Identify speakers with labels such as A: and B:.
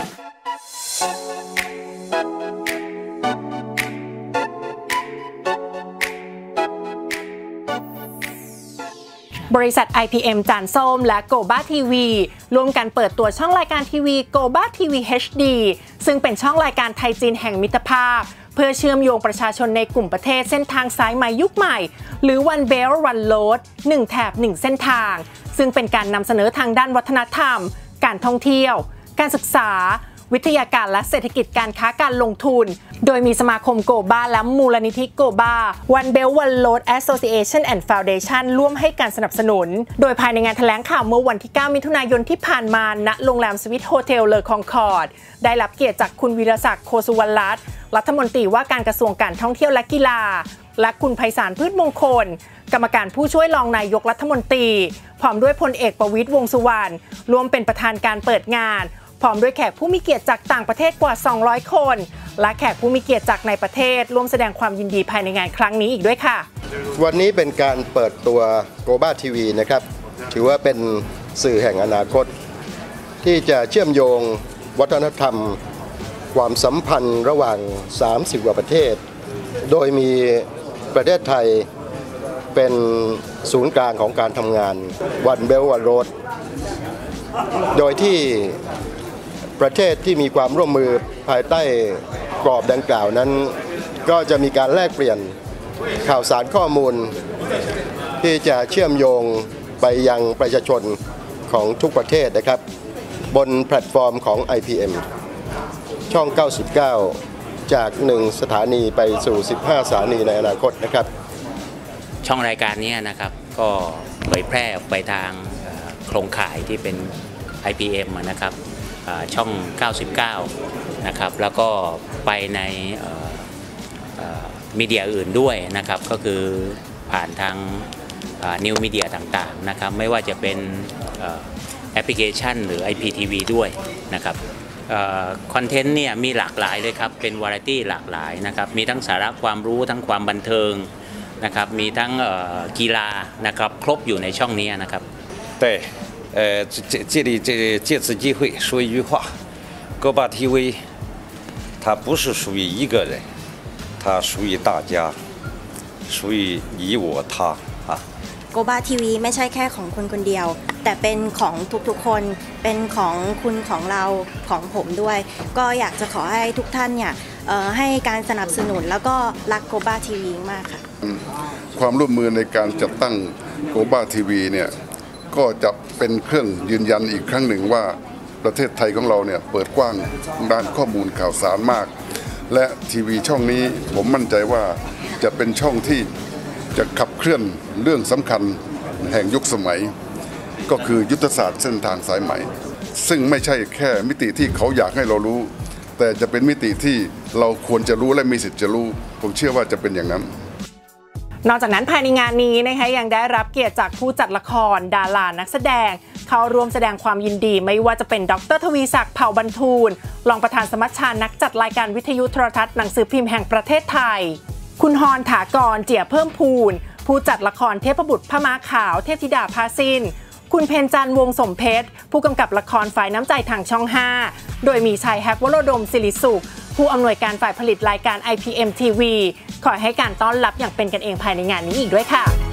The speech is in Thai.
A: บริษัท IPM จานส้มและโกบ้าทีวีร่วมกันเปิดตัวช่องรายการทีวีโกบ้าทีวี HD ซึ่งเป็นช่องรายการไทยจีนแห่งมิตรภาพเพื่อเชื่อมโยงประชาชนในกลุ่มประเทศเส้นทางสายใหม่ยุคใหม่หรือ One Belt One Road 1 แถบ 1 เส้นทางซึ่งเป็นการนำเสนอทางด้านวัฒนธรรมการท่องเที่ยวการศึกษาวิทยาการและเศรษฐกิจการค้าการลงทุนโดยมีสมาคมโกบ้าและมูลนิธิโกบ้า One Belt One Road Association and Foundation ร่วมให้การสนับสนุนโดยภายในงานแถลงข่าวเมื่อวันที่ 9 มิถุนายนที่ผ่านมาณโรงแรมสวิสโฮเทลเลอคองคอร์ดได้รับเกียรติจากคุณวีรศักดิ์ โคสุวรรณรัฐมนตรีว่าการกระทรวงการท่องเที่ยวและกีฬาและคุณไพศาลพืชมงคลกรรมการผู้ช่วยรองนายกรัฐมนตรีพร้อมด้วยพลเอกประวิตรวงษ์สุวรรณร่วมเป็นประธานการเปิดงานพร้อมด้วยแขกผู้มีเกียรติจากต่างประเทศกว่า200คนและแขกผู้มีเกียรติจากในประเทศร่วมแสดงความยินดีภายในงานครั้งนี้อีกด้วยค่ะ
B: วันนี้เป็นการเปิดตัวโกบ้าทีวีนะครับถือว่าเป็นสื่อแห่งอนาคตที่จะเชื่อมโยงวัฒนธรรมความสัมพันธ์ระหว่าง30กว่าประเทศโดยมีประเทศไทยเป็นศูนย์กลางของการทำงาน One Belt One Road โดยที่ประเทศที่มีความร่วมมือภายใต้กรอบดังกล่าวนั้นก็จะมีการแลกเปลี่ยนข่าวสารข้อมูลที่จะเชื่อมโยงไปยังประชาชนของทุกประเทศนะครับบนแพลตฟอร์มของ IPM ช่อง 99 จาก 1 สถานีไปสู่ 15 สถานีในอนาคตนะครับ
C: ช่องรายการนี้นะครับก็เผยแพร่ออกไปทางโครงข่ายที่เป็น IPM นะครับช่อง 99 นะครับแล้วก็ไปในมีเดียอื่นด้วยนะครับก็คือผ่านทางนิวมีเดียต่างๆนะครับไม่ว่าจะเป็นแอปพลิเคชันหรือ IPTV ด้วยนะครับคอนเทนต์เนี่ยมีหลากหลายเลยครับเป็นวาไรตี้หลากหลายนะครับมีทั้งสาระความรู้ทั้งความบันเทิงนะครับมีทั้งกีฬานะครับครบอยู่ในช่องนี้นะครับ
D: 对借此机会说一句话โกบ้าทีวี它不是属于一个人它属于大家属于你我他
E: โกบ้าทีวีไม่ใช่แค่ของคนคนเดียวแต่เป็นของทุกๆคนเป็นของคุณของเราของผมด้วยก็อยากจะขอให้ทุกท่านเนี่ยให้การสนับสนุนแล้วก็รักโกบ้าทีวีมากค่ะ
F: ความร่วมมือในการจัดตั้งโกบ้าทีวีเนี่ยก็จะเป็นเครื่องยืนยันอีกครั้งหนึ่งว่าประเทศไทยของเราเนี่ยเปิดกว้างด้านข้อมูลข่าวสารมากและทีวีช่องนี้ผมมั่นใจว่าจะเป็นช่องที่จะขับเคลื่อนเรื่องสำคัญแห่งยุคสมัยก็คือยุทธศาสตร์เส้นทางสายใหม่ซึ่งไม่ใช่แค่มิติที่เขาอยากให้เรารู้แต่จะเป็นมิติที่เราควรจะรู้และมีสิทธิ์จะรู้ผมเชื่อว่าจะเป็นอย่างนั้น
A: นอกจากนั้นภายในงานนี้นะคะยังได้รับเกียรติจากผู้จัดละครดารานักแสดงเข้าร่วมแสดงความยินดีไม่ว่าจะเป็นดร.ทวีศักดิ์เผ่าบรรทูลรองประธานสมัชชานักจัดรายการวิทยุโทรทัศน์หนังสือพิมพ์แห่งประเทศไทยคุณฮรถากรเจี๋ยเพิ่มพูนผู้จัดละครเทพบุตรพม้าขาวเทพธิดาพาซินคุณเพ็ญจันทร์วงสมเพชรผู้กำกับละครฝ่ายน้ำใจทางช่อง 5โดยมีชัยแฮกวโรดมศิริสุขผู้อำนวยการฝ่ายผลิตรายการ IPM TV ขอให้การต้อนรับอย่างเป็นกันเองภายในงานนี้อีกด้วยค่ะ